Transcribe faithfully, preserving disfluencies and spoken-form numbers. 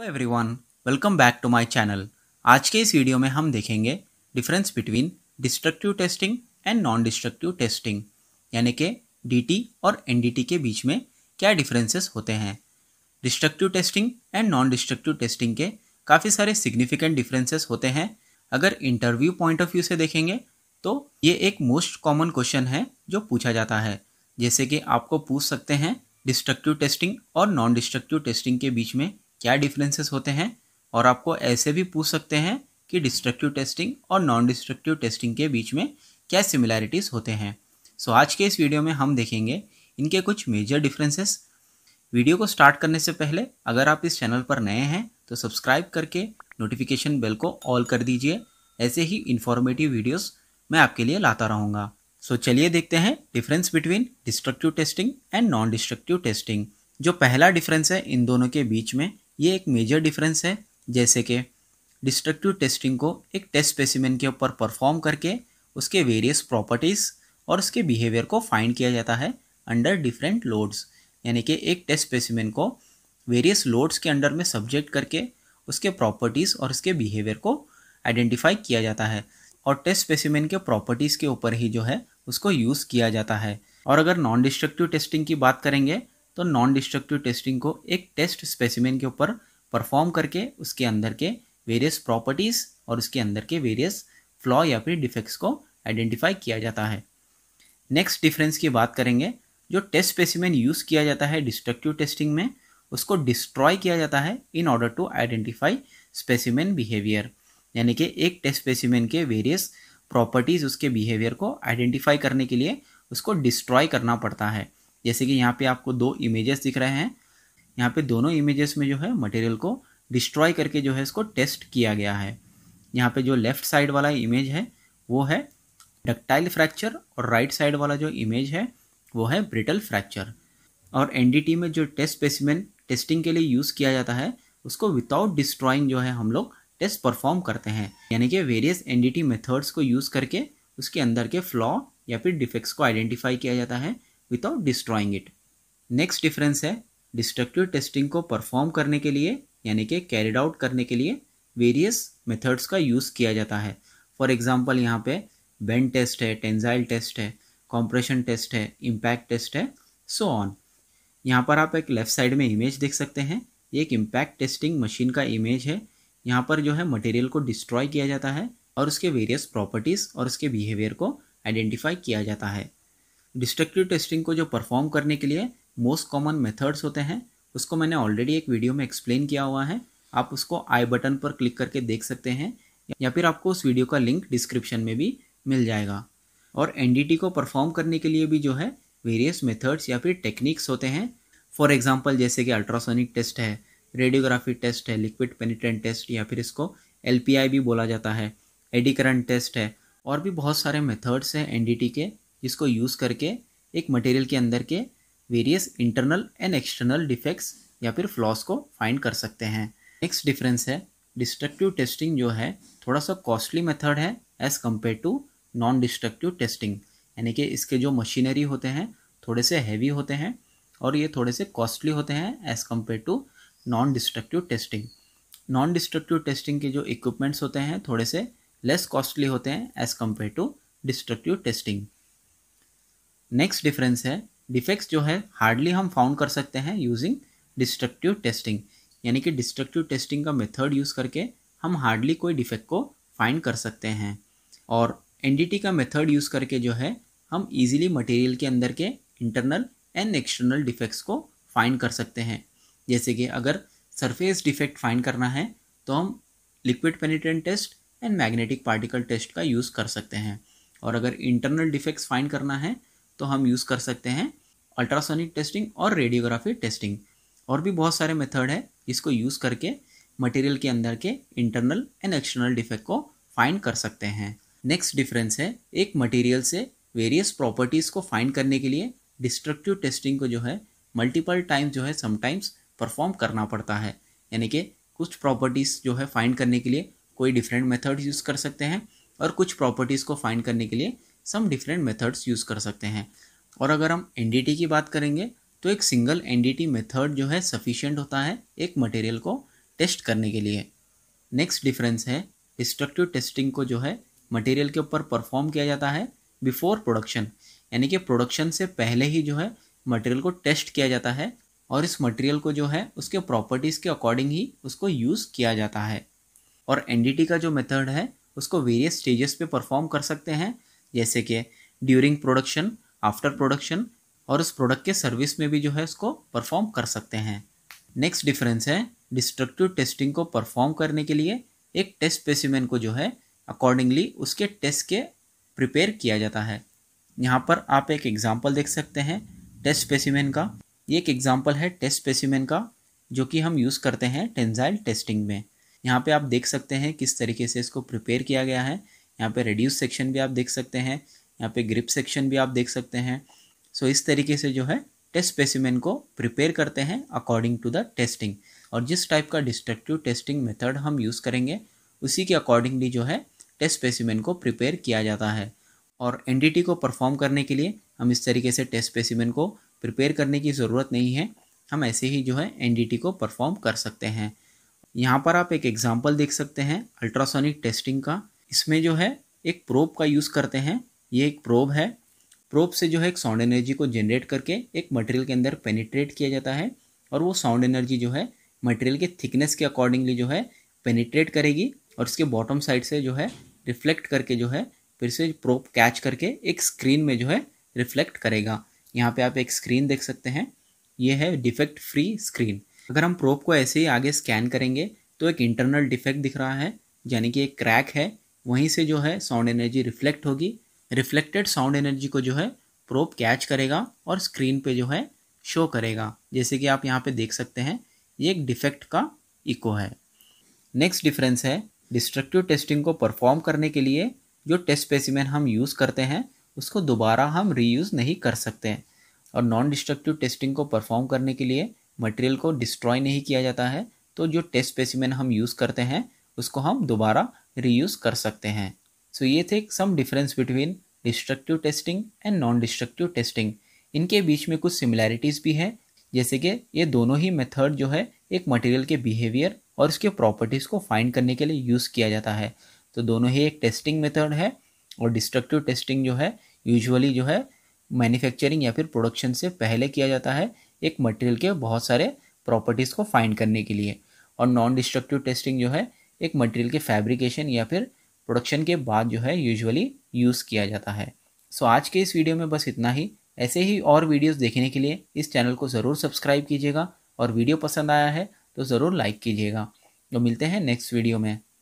Everyone, welcome back to my channel. आज के इस वीडियो में हम देखेंगे difference between destructive testing and non destructive testing, यानी कि डीटी और एनडीटी के बीच में क्या डिफरेंसेस होते हैं। Destructive testing and non destructive testing के काफ़ी सारे सिग्निफिकेंट डिफरेंसेस होते हैं। अगर इंटरव्यू पॉइंट ऑफ व्यू से देखेंगे तो ये एक मोस्ट कॉमन क्वेश्चन है जो पूछा जाता है। जैसे कि आपको पूछ सकते हैं डिस्ट्रक्टिव टेस्टिंग और नॉन डिस्ट्रक्टिव टेस्टिंग के बीच में क्या डिफरेंसेस होते हैं, और आपको ऐसे भी पूछ सकते हैं कि डिस्ट्रक्टिव टेस्टिंग और नॉन डिस्ट्रक्टिव टेस्टिंग के बीच में क्या सिमिलैरिटीज़ होते हैं। सो so, आज के इस वीडियो में हम देखेंगे इनके कुछ मेजर डिफरेंसेस। वीडियो को स्टार्ट करने से पहले अगर आप इस चैनल पर नए हैं तो सब्सक्राइब करके नोटिफिकेशन बेल को ऑल कर दीजिए। ऐसे ही इन्फॉर्मेटिव वीडियोस मैं आपके लिए लाता रहूँगा। सो so, चलिए देखते हैं difference between destructive testing and non destructive testing. जो पहला डिफरेंस है इन दोनों के बीच में, ये एक मेजर डिफरेंस है। जैसे कि डिस्ट्रक्टिव टेस्टिंग को एक टेस्ट स्पेसिमेन के ऊपर परफॉर्म करके उसके वेरियस प्रॉपर्टीज़ और उसके बिहेवियर को फाइंड किया जाता है अंडर डिफरेंट लोड्स। यानी कि एक टेस्ट स्पेसिमेन को वेरियस लोड्स के अंडर में सब्जेक्ट करके उसके प्रॉपर्टीज़ और उसके बिहेवियर को आइडेंटिफाई किया जाता है, और टेस्ट स्पेसिमेन के प्रॉपर्टीज़ के ऊपर ही जो है उसको यूज़ किया जाता है। और अगर नॉन डिस्ट्रक्टिव टेस्टिंग की बात करेंगे तो नॉन डिस्ट्रक्टिव टेस्टिंग को एक टेस्ट स्पेसिमेन के ऊपर परफॉर्म करके उसके अंदर के वेरियस प्रॉपर्टीज़ और उसके अंदर के वेरियस फ्लॉ या फिर डिफेक्ट्स को आइडेंटिफाई किया जाता है। नेक्स्ट डिफरेंस की बात करेंगे, जो टेस्ट स्पेसिमेन यूज़ किया जाता है डिस्ट्रक्टिव टेस्टिंग में उसको डिस्ट्रॉय किया जाता है in order to identify specimen behaviour. यानी कि एक टेस्ट स्पेसिमेन के वेरियस प्रॉपर्टीज़ उसके बिहेवियर को आइडेंटिफाई करने के लिए उसको डिस्ट्रॉय करना पड़ता है। जैसे कि यहाँ पे आपको दो इमेजेस दिख रहे हैं, यहाँ पे दोनों इमेजेस में जो है मटेरियल को डिस्ट्रॉय करके जो है इसको टेस्ट किया गया है। यहाँ पे जो लेफ़्ट साइड वाला इमेज है वो है डक्टाइल फ्रैक्चर, और राइट साइड वाला जो इमेज है वो है ब्रिटल फ्रैक्चर। और एनडीटी में जो टेस्ट स्पेसिमेन टेस्टिंग के लिए यूज़ किया जाता है उसको विदाउट डिस्ट्रॉइंग जो है हम लोग टेस्ट परफॉर्म करते हैं। यानी कि वेरियस एनडीटी मेथड्स को यूज़ करके उसके अंदर के फ्लॉ या फिर डिफेक्ट्स को आइडेंटिफाई किया जाता है without destroying it. Next difference है, डिस्ट्रक्टिव टेस्टिंग को परफॉर्म करने के लिए यानी कि कैरिड आउट करने के लिए वेरियस मेथड्स का यूज़ किया जाता है। फॉर एग्जांपल यहाँ पे बेंड टेस्ट है, टेंजाइल टेस्ट है, कॉम्प्रेशन टेस्ट है, इम्पैक्ट टेस्ट है, सो ऑन। यहाँ पर आप एक लेफ्ट साइड में इमेज देख सकते हैं, ये एक इम्पैक्ट टेस्टिंग मशीन का इमेज है। यहाँ पर जो है मटेरियल को डिस्ट्रॉय किया जाता है और उसके वेरियस प्रॉपर्टीज़ और उसके बिहेवियर को आइडेंटिफाई किया जाता है। डिस्ट्रक्टिव टेस्टिंग को जो परफॉर्म करने के लिए मोस्ट कॉमन मेथड्स होते हैं उसको मैंने ऑलरेडी एक वीडियो में एक्सप्लेन किया हुआ है, आप उसको आई बटन पर क्लिक करके देख सकते हैं, या फिर आपको उस वीडियो का लिंक डिस्क्रिप्शन में भी मिल जाएगा। और एनडीटी को परफॉर्म करने के लिए भी जो है वेरियस मेथड्स या फिर टेक्निक्स होते हैं। फॉर एग्जांपल जैसे कि अल्ट्रासोनिक टेस्ट है, रेडियोग्राफी टेस्ट है, लिक्विड पेनिट्रेंट टेस्ट या फिर इसको एलपीआई भी बोला जाता है, एडी करंट टेस्ट है, और भी बहुत सारे मेथड्स हैं एनडीटी के जिसको यूज़ करके एक मटेरियल के अंदर के various internal and external defects या फिर फ्लॉस को फाइंड कर सकते हैं। नेक्स्ट डिफरेंस है, डिस्ट्रक्टिव टेस्टिंग जो है थोड़ा सा कॉस्टली मेथड है as compare to non destructive testing. यानी कि इसके जो मशीनरी होते हैं थोड़े से हैवी होते हैं और ये थोड़े से कॉस्टली होते हैं as compare to non destructive testing. Non destructive testing के जो इक्विपमेंट्स होते हैं थोड़े से लेस कॉस्टली होते हैं as compare to destructive testing. Next difference है, डिफेक्ट्स जो है हार्डली हम फाउंड कर सकते हैं यूजिंग डिस्ट्रक्टिव टेस्टिंग। यानी कि डिस्ट्रक्टिव टेस्टिंग का मेथड यूज़ करके हम हार्डली कोई डिफेक्ट को फाइंड कर सकते हैं, और एनडीटी का मेथड यूज़ करके जो है हम इजीली मटेरियल के अंदर के इंटरनल एंड एक्सटर्नल डिफेक्ट्स को फाइंड कर सकते हैं। जैसे कि अगर सरफेस डिफेक्ट फाइंड करना है तो हम liquid penetrant test and magnetic particle test का यूज़ कर सकते हैं, और अगर इंटरनल डिफेक्ट्स फाइंड करना है तो हम यूज़ कर सकते हैं अल्ट्रासोनिक टेस्टिंग और रेडियोग्राफी टेस्टिंग। और भी बहुत सारे मेथड है जिसको यूज़ करके मटेरियल के अंदर के इंटरनल एंड एक्सटर्नल डिफेक्ट को फाइंड कर सकते हैं। नेक्स्ट डिफरेंस है, एक मटेरियल से वेरियस प्रॉपर्टीज़ को फाइंड करने के लिए डिस्ट्रक्टिव टेस्टिंग को जो है मल्टीपल टाइम्स जो है समटाइम्स परफॉर्म करना पड़ता है। यानी कि कुछ प्रॉपर्टीज़ जो है फाइंड करने के लिए कोई डिफरेंट मेथड यूज़ कर सकते हैं, और कुछ प्रॉपर्टीज़ को फाइंड करने के लिए सम डिफरेंट मेथड्स यूज़ कर सकते हैं। और अगर हम एनडीटी की बात करेंगे तो एक सिंगल एनडीटी मेथड जो है सफिशिएंट होता है एक मटेरियल को टेस्ट करने के लिए। नेक्स्ट डिफरेंस है डिस्ट्रक्टिव टेस्टिंग को जो है मटेरियल के ऊपर परफॉर्म किया जाता है बिफोर प्रोडक्शन, यानी कि प्रोडक्शन से पहले ही जो है मटेरियल को टेस्ट किया जाता है और इस मटेरियल को जो है उसके प्रॉपर्टीज़ के अकॉर्डिंग ही उसको यूज़ किया जाता है। और एनडीटी का जो मेथड है उसको वेरियस स्टेजेस पे परफॉर्म कर सकते हैं, जैसे कि ड्यूरिंग प्रोडक्शन, आफ्टर प्रोडक्शन और उस प्रोडक्ट के सर्विस में भी जो है उसको परफॉर्म कर सकते हैं। नेक्स्ट डिफरेंस है डिस्ट्रक्टिव टेस्टिंग को परफॉर्म करने के लिए एक टेस्ट स्पेसिमेन को जो है अकॉर्डिंगली उसके टेस्ट के प्रिपेयर किया जाता है। यहाँ पर आप एक एग्जांपल देख सकते हैं टेस्ट स्पेसिमेन का। ये एक एग्जांपल है टेस्ट स्पेसिमेन का जो कि हम यूज़ करते हैं टेंसाइल टेस्टिंग में। यहाँ पे आप देख सकते हैं किस तरीके से इसको प्रिपेयर किया गया है। यहाँ पे रेड्यूस सेक्शन भी आप देख सकते हैं, यहाँ पे ग्रिप सेक्शन भी आप देख सकते हैं। सो इस तरीके से जो है टेस्ट स्पेसिमेन को प्रिपेयर करते हैं अकॉर्डिंग टू द टेस्टिंग। और जिस टाइप का डिस्ट्रक्टिव टेस्टिंग मेथड हम यूज़ करेंगे उसी के अकॉर्डिंगली जो है टेस्ट स्पेसिमेन को प्रिपेयर किया जाता है। और एनडीटी को परफॉर्म करने के लिए हम इस तरीके से टेस्ट स्पेसिमेन को प्रिपेयर करने की ज़रूरत नहीं है, हम ऐसे ही जो है एनडीटी को परफॉर्म कर सकते हैं। यहाँ पर आप एक एग्जांपल देख सकते हैं अल्ट्रासोनिक टेस्टिंग का। इसमें जो है एक प्रोब का यूज़ करते हैं। ये एक प्रोब है, प्रोब से जो है एक साउंड एनर्जी को जनरेट करके एक मटेरियल के अंदर पेनिट्रेट किया जाता है और वो साउंड एनर्जी जो है मटेरियल के थिकनेस के अकॉर्डिंगली जो है पेनिट्रेट करेगी और इसके बॉटम साइड से जो है रिफ्लेक्ट करके जो है फिर से प्रोब कैच करके एक स्क्रीन में जो है रिफ्लेक्ट करेगा। यहाँ पे आप एक स्क्रीन देख सकते हैं, ये है डिफेक्ट फ्री स्क्रीन। अगर हम प्रोब को ऐसे ही आगे स्कैन करेंगे तो एक इंटरनल डिफेक्ट दिख रहा है, यानी कि एक क्रैक है, वहीं से जो है साउंड एनर्जी रिफ्लेक्ट होगी। रिफ्लेक्टेड साउंड एनर्जी को जो है प्रोब कैच करेगा और स्क्रीन पे जो है शो करेगा, जैसे कि आप यहाँ पे देख सकते हैं ये एक डिफेक्ट का इको है। नेक्स्ट डिफरेंस है डिस्ट्रक्टिव टेस्टिंग को परफॉर्म करने के लिए जो टेस्ट स्पेसिमेन हम यूज़ करते हैं उसको दोबारा हम रीयूज़ नहीं कर सकते, और नॉन डिस्ट्रक्टिव टेस्टिंग को परफॉर्म करने के लिए मटेरियल को डिस्ट्रॉय नहीं किया जाता है, तो जो टेस्ट स्पेसिमेन हम यूज़ करते हैं उसको हम दोबारा रीयूज़ कर सकते हैं। सो so, ये थे some difference between destructive testing and non destructive testing. इनके बीच में कुछ सिमिलैरिटीज़ भी है, जैसे कि ये दोनों ही मेथड जो है एक मटेरियल के बिहेवियर और उसके प्रॉपर्टीज़ को फाइंड करने के लिए यूज़ किया जाता है। तो दोनों ही एक टेस्टिंग मेथड है और डिस्ट्रक्टिव टेस्टिंग जो है यूजुअली जो है मैन्युफैक्चरिंग या फिर प्रोडक्शन से पहले किया जाता है एक मटेरियल के बहुत सारे प्रॉपर्टीज़ को फाइंड करने के लिए, और नॉन डिस्ट्रक्टिव टेस्टिंग जो है एक मटेरियल के फैब्रिकेशन या फिर प्रोडक्शन के बाद जो है यूजुअली यूज़ किया जाता है। सो आज के इस वीडियो में बस इतना ही। ऐसे ही और वीडियोस देखने के लिए इस चैनल को ज़रूर सब्सक्राइब कीजिएगा और वीडियो पसंद आया है तो ज़रूर लाइक कीजिएगा। तो मिलते हैं नेक्स्ट वीडियो में।